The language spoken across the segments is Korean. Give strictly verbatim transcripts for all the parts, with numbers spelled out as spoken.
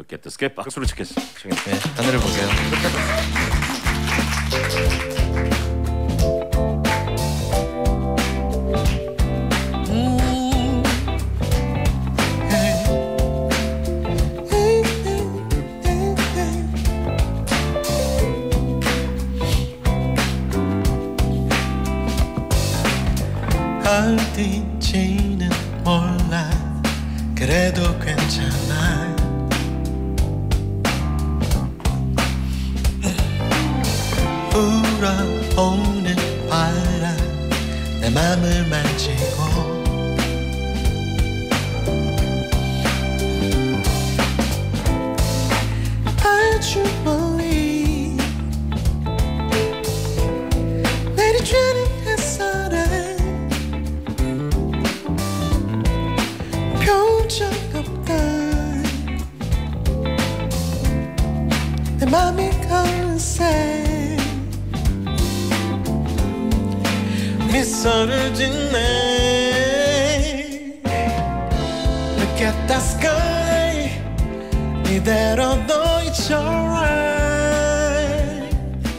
Look at the sky. 박수로 치겠습니다. 네, 하늘을 보세요. 어딘지는 몰라 그래도 괜찮아 불어오는 바람 내 맘을 만지고 아주 멀리 내리쬐는 햇살에 표정 없다 내 맘이 걸새 미소를 짓네 Look at that sky 이대로도 it's alright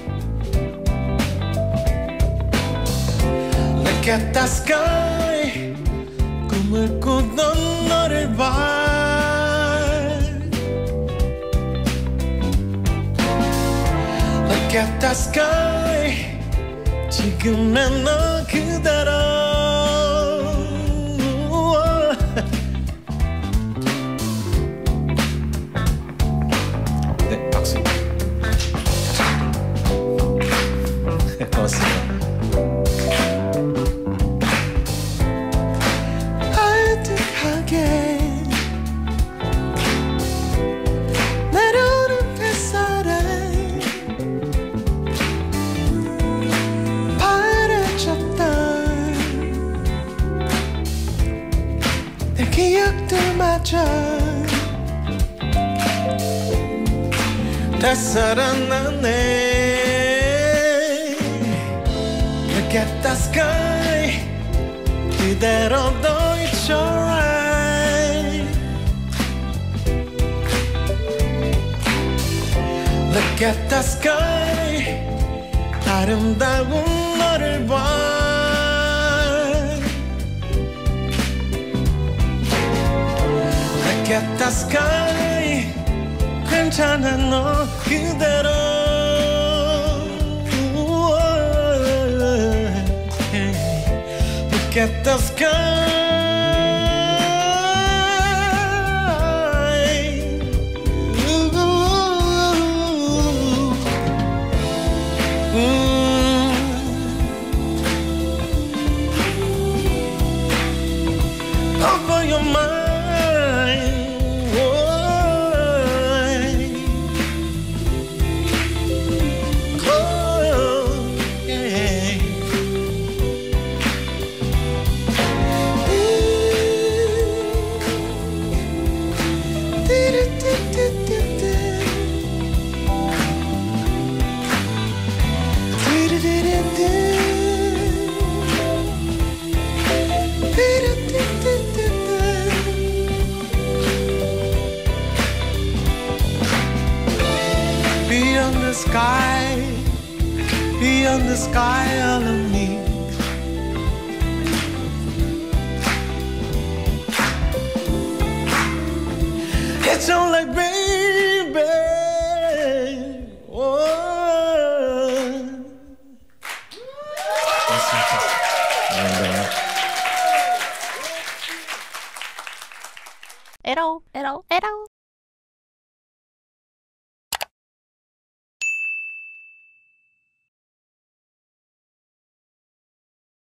Look at that sky 꿈을 꾸던 너를 봐 Look at that sky 지금의 너 그대로 네, 박수. 고맙습니다. 아득하게 내려오는 햇살에 내 기억들마저 다 살아나네 Look at that sky 그대로도 it's alright Look at that sky 아름다운 너를 봐 Look at that sky 괜찮아 너 그대로 Look at the sky Over your mind Beyond the sky, beyond the sky, all of me. It's all like baby. Oh. 에러 에러 에러